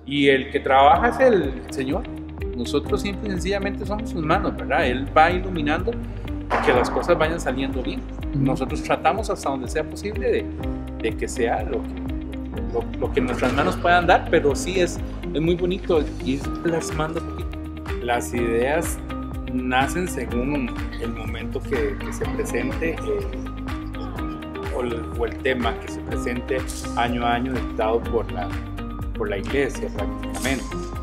y el que trabaja es el Señor. Nosotros simple y sencillamente somos sus manos, ¿verdad? Él va iluminando que las cosas vayan saliendo bien. Nosotros tratamos hasta donde sea posible de que sea lo que nuestras manos puedan dar, pero sí es muy bonito ir plasmando un poquito. Las ideas nacen según el momento que se presente o el tema que se presente año a año dictado por la iglesia prácticamente.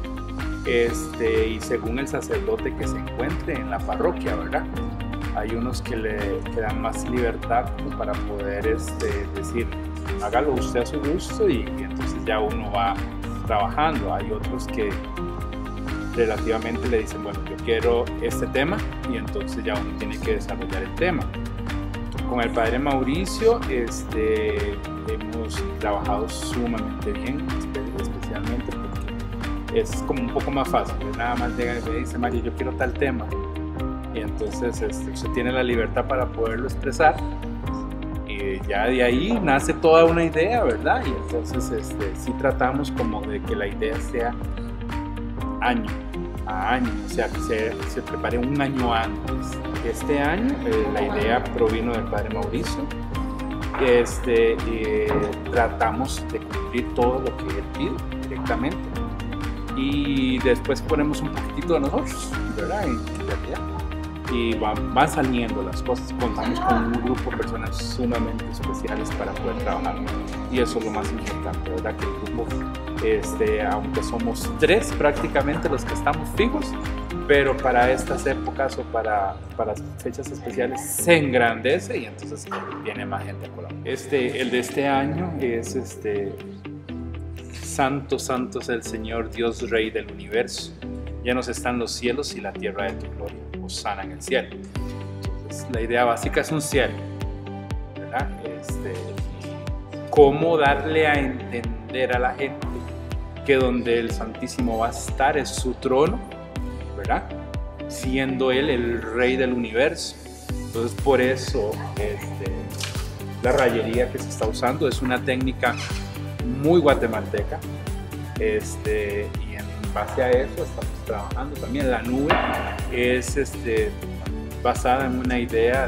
Y según el sacerdote que se encuentre en la parroquia, ¿verdad? Hay unos que le dan más libertad como para poder decir, hágalo usted a su gusto y entonces ya uno va trabajando. Hay otros que relativamente le dicen, bueno, yo quiero este tema y entonces ya uno tiene que desarrollar el tema. Con el padre Mauricio hemos trabajado sumamente bien, especialmente porque es como un poco más fácil. Nada más llega y me dice, Mario, yo quiero tal tema. Y entonces usted tiene la libertad para poderlo expresar y ya de ahí nace toda una idea, ¿verdad? Y entonces sí tratamos como de que la idea sea año a año, o sea, que se prepare un año antes. Este año la idea provino del padre Mauricio. Tratamos de cumplir todo lo que él pide directamente y después ponemos un poquitito de nosotros, ¿verdad? En realidad. Y van saliendo las cosas. Contamos con un grupo de personas sumamente especiales para poder trabajar y eso es lo más importante, ¿verdad? Que el grupo, aunque somos 3 prácticamente los que estamos fijos, pero para estas épocas o para fechas especiales se engrandece y entonces viene más gente a colaborar. El de este año es Santo, santo es el Señor, Dios Rey del universo. Llenos están los cielos y la tierra de tu gloria. Hosana en el cielo. Entonces, la idea básica es un cielo, ¿verdad? Cómo darle a entender a la gente que donde el Santísimo va a estar es su trono, ¿verdad? Siendo Él el Rey del universo. Entonces, por eso la rayería que se está usando es una técnica muy guatemalteca. Y en base a eso estamos trabajando también. La nube es basada en una idea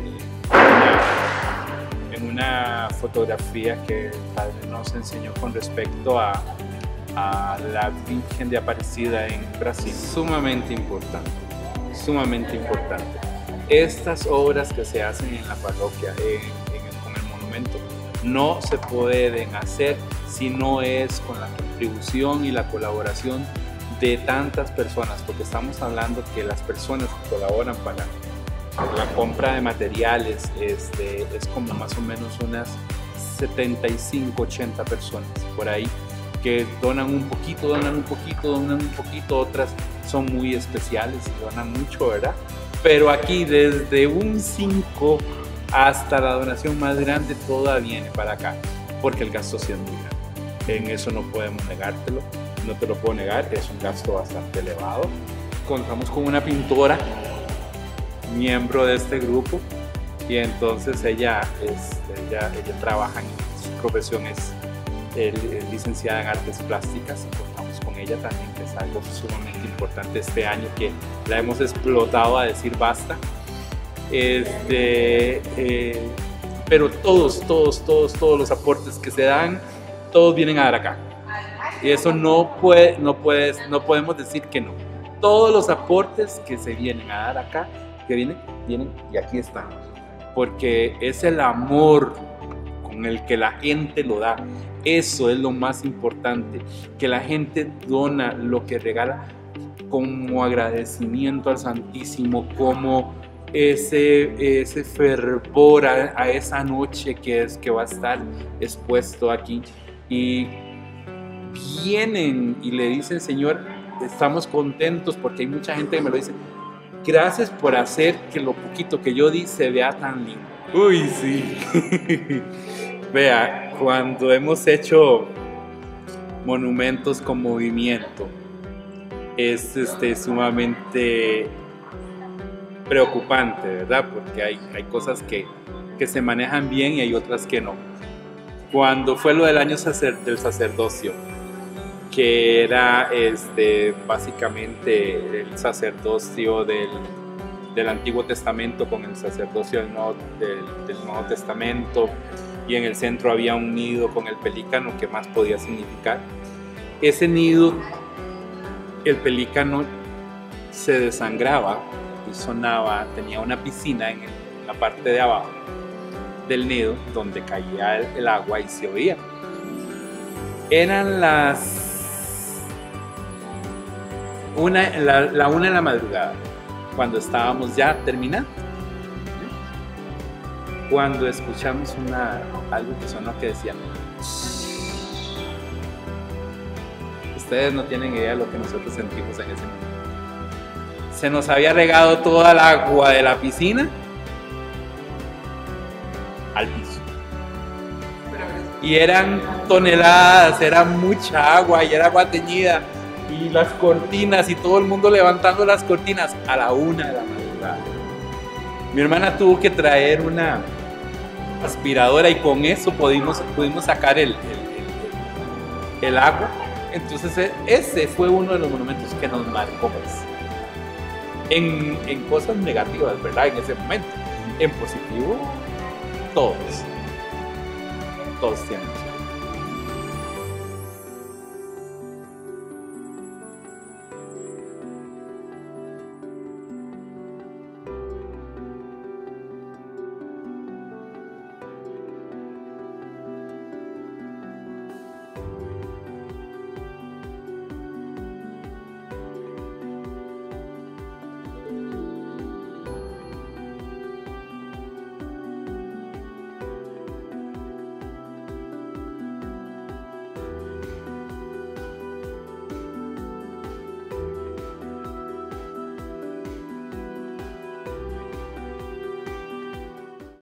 en una fotografía que el padre nos enseñó con respecto a la Virgen de Aparecida en Brasil. Sumamente importante, sumamente importante. Estas obras que se hacen en la parroquia, con el monumento, no se pueden hacer si no es con la contribución y la colaboración de tantas personas, porque estamos hablando que las personas que colaboran para la compra de materiales es como más o menos unas 75, 80 personas por ahí que donan un poquito, otras son muy especiales y donan mucho, ¿verdad? Pero aquí desde un 5 hasta la donación más grande toda viene para acá, porque el gasto sí es muy grande. En eso no podemos negártelo, no te lo puedo negar, es un gasto bastante elevado. Contamos con una pintora, miembro de este grupo, y entonces ella trabaja en su profesión, es licenciada en artes plásticas, y contamos con ella también, que es algo sumamente importante este año, que la hemos explotado a decir basta. Pero todos los aportes que se dan, todos vienen a dar acá. Y eso no podemos decir que no. Todos los aportes que se vienen a dar acá, que vienen y aquí están. Porque es el amor con el que la gente lo da. Eso es lo más importante, que la gente dona lo que regala como agradecimiento al Santísimo, como ese fervor a esa noche que va a estar expuesto aquí. Y vienen y le dicen, Señor, estamos contentos, porque hay mucha gente que me lo dice, gracias por hacer que lo poquito que yo di se vea tan lindo. Uy, sí. Vea, cuando hemos hecho monumentos con movimiento, es sumamente preocupante, ¿verdad? Porque hay cosas que se manejan bien y hay otras que no. Cuando fue lo del año del sacerdocio, que era básicamente el sacerdocio del Antiguo Testamento con el sacerdocio del Nuevo Testamento, y en el centro había un nido con el pelícano. ¿Qué más podía significar? Ese nido, el pelícano se desangraba y sonaba, tenía una piscina en la parte de abajo del nido donde caía el agua y se oía. Eran la 1 de la madrugada, cuando estábamos ya terminando, cuando escuchamos algo que sonó, que decía: ustedes no tienen idea de lo que nosotros sentimos en ese momento. Se nos había regado toda el agua de la piscina al piso. Y eran toneladas, era mucha agua, y era agua teñida, y las cortinas, y todo el mundo levantando las cortinas a la 1 de la madrugada. Mi hermana tuvo que traer una aspiradora, y con eso pudimos sacar el agua. Entonces ese fue uno de los monumentos que nos marcó, pues, en cosas negativas, ¿verdad? En ese momento. En positivo, todos tienen.